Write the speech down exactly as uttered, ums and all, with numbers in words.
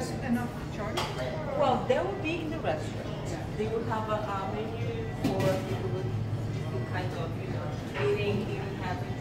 there's enough choice? Well, they will be in the restaurant. They will have a, a menu for people who, who kind of, you know, eating, eating habits.